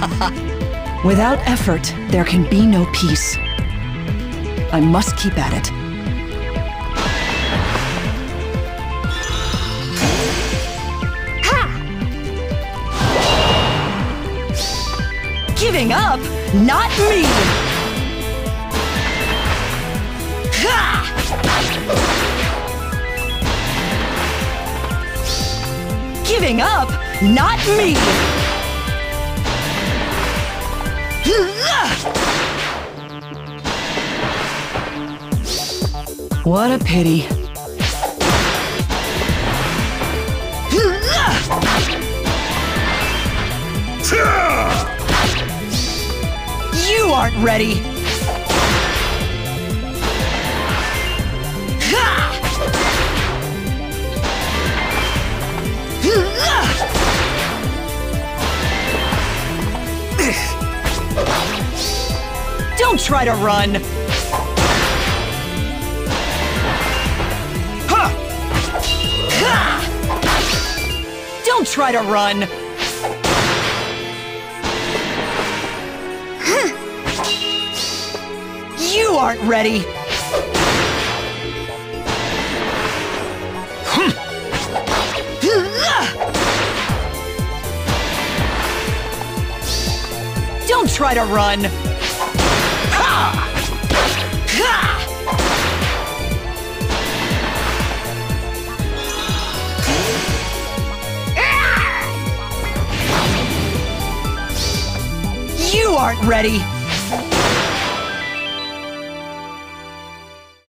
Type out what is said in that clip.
Without effort, there can be no peace. I must keep at it. Giving up? Not me! Ha! Giving up? Not me! What a pity. You aren't ready! Don't try to run! Don't try to run! You aren't ready! Don't try to run! You aren't ready!